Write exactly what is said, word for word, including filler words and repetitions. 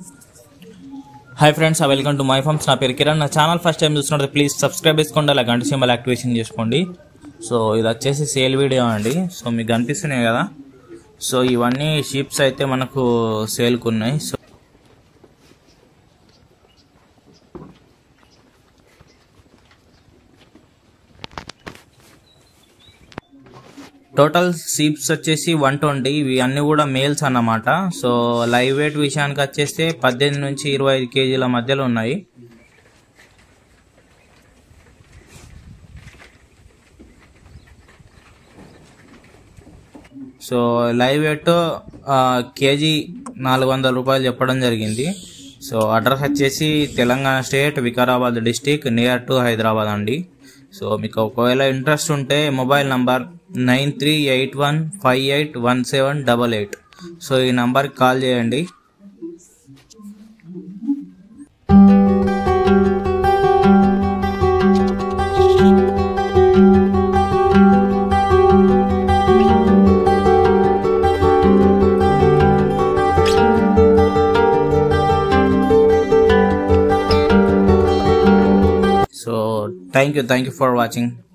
Hi friends, welcome to my farms. నా పేరు కిరణ్. నా ఛానల్ ఫస్ట్ టైం చూస్తున్నట్టు ప్లీజ్ సబ్స్క్రైబ్ చేసుకోండి, అలా గంట సింబల్ యాక్టివేషన్ చేసుకోండి. సో ఇది వచ్చేసి సేల్ వీడియో అండి. సో మీకు కనిపిస్తున్నాయి కదా, సో ఇవన్నీ షీప్స్ అయితే మనకు సేల్కు ఉన్నాయి. సో టోటల్ షీప్స్ వచ్చేసి వన్ ట్వంటీ, ఇవి అన్నీ కూడా మేల్స్ అన్నమాట. సో లైవ్ వెయిట్ విషయానికి వచ్చేస్తే పద్దెనిమిది నుంచి ఇరవై ఐదు కేజీల మధ్యలో ఉన్నాయి. సో లైవ్ వెయిట్ కేజీ నాలుగు వందల రూపాయలు చెప్పడం జరిగింది. సో అడ్రస్ వచ్చేసి Telangana state, Vikarabad district, near to Hyderabad అండి. సో మీకు ఒకవేళ ఇంట్రెస్ట్ ఉంటే mobile number nine three eight one five eight one seven double eight so ఈ నంబర్కి కాల్ చేయండి. So thank you thank you for watching.